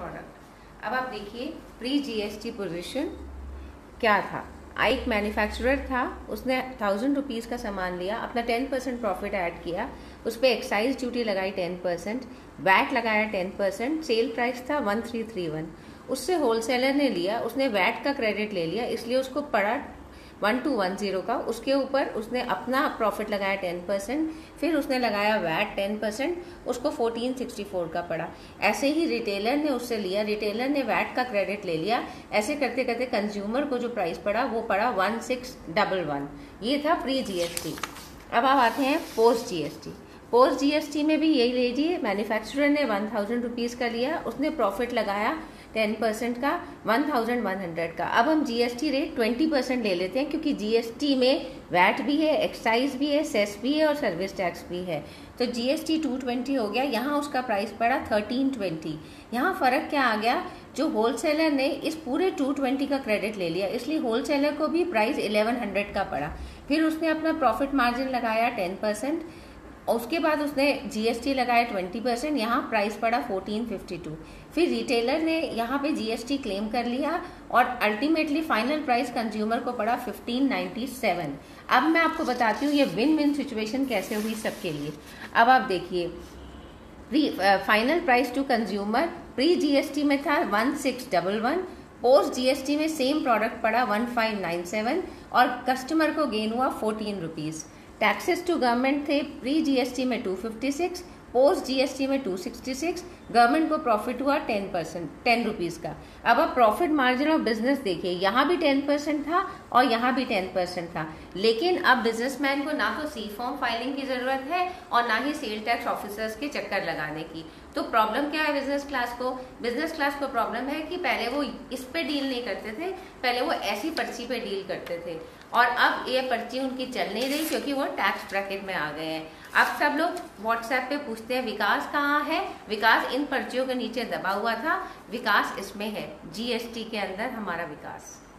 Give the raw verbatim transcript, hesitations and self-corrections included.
Product. अब आप देखिए प्री जीएसटी पोजीशन क्या था। एक मैन्युफैक्चरर था, उसने थाउजेंड रुपीज़ का सामान लिया, अपना टेन परसेंट प्रॉफिट ऐड किया, उस पर एक्साइज ड्यूटी लगाई टेन परसेंट, वैट लगाया टेन परसेंट, सेल प्राइस था वन थ्री थ्री वन। उससे होलसेलर ने लिया, उसने वैट का क्रेडिट ले लिया, इसलिए उसको पड़ा वन टू वन जीरो का। उसके ऊपर उसने अपना प्रॉफिट लगाया टेन परसेंट, फिर उसने लगाया वैट टेन परसेंट, उसको फोर्टीन सिक्सटी फोर का पड़ा। ऐसे ही रिटेलर ने उससे लिया, रिटेलर ने वैट का क्रेडिट ले लिया, ऐसे करते करते कंज्यूमर को जो प्राइस पड़ा वो पड़ा वन सिक्स डबल वन। ये था प्री जीएसटी। अब आप आते हैं पोस्ट जीएसटी। पोस्ट जीएसटी में भी यही लीजिए, मैन्युफैक्चरर ने वन थाउजेंड रुपीज़ का लिया, उसने प्रॉफिट लगाया टेन परसेंट का वन थाउजेंड वन हंड्रेड का। अब हम जीएसटी रेट ट्वेंटी परसेंट ले लेते हैं, क्योंकि जीएसटी में वैट भी है, एक्साइज भी है, सेस भी है और सर्विस टैक्स भी है। तो जीएसटी टू ट्वेंटी हो गया, यहाँ उसका प्राइस पड़ा थर्टीन ट्वेंटी। यहाँ फ़र्क क्या आ गया, जो होलसेलर ने इस पूरे टू ट्वेंटी का क्रेडिट ले लिया, इसलिए होलसेलर को भी प्राइस इलेवन हंड्रेड का पड़ा। फिर उसने अपना प्रॉफिट मार्जिन लगाया टेन परसेंट, उसके बाद उसने जीएसटी लगाया ट्वेंटी परसेंट, यहाँ प्राइस पड़ा फोर्टीन फिफ्टी टू। फिर रिटेलर ने यहाँ पे जीएसटी क्लेम कर लिया और अल्टीमेटली फाइनल प्राइस कंज्यूमर को पड़ा फिफ्टीन नाइन्टी सेवन। अब मैं आपको बताती हूँ ये विन विन सिचुएशन कैसे हुई सबके लिए। अब आप देखिए, final price to consumer pre GST में था one six double one, post GST में सेम प्रोडक्ट पड़ा वन फाइव नाइन सेवन और कस्टमर को गेन हुआ fourteen rupees. Taxes to government थे प्री जीएसटी में two fifty six, post GST में टू सिक्सटी सिक्स, गवर्नमेंट को प्रॉफिट हुआ टेन परसेंट टेन रुपीज़ का। अब आप प्रॉफिट मार्जिन ऑफ बिजनेस देखिए, यहाँ भी टेन परसेंट था और यहाँ भी टेन परसेंट था, लेकिन अब बिजनेसमैन को ना तो सी फॉर्म फाइलिंग की ज़रूरत है और ना ही सेल टैक्स ऑफिसर्स के चक्कर लगाने की। तो प्रॉब्लम क्या है बिजनेस क्लास को? बिजनेस क्लास को प्रॉब्लम है कि पहले वो इस पे डील नहीं करते थे, पहले वो ऐसी पर्ची पे डील करते थे और अब ये पर्ची उनकी चल नहीं रही क्योंकि वो टैक्स ब्रैकेट में आ गए हैं। अब सब लोग व्हाट्सएप पे पूछते हैं विकास कहाँ है, विकास इन पर्चियों के नीचे दबा हुआ था, विकास इसमें है, जीएसटी के अंदर हमारा विकास।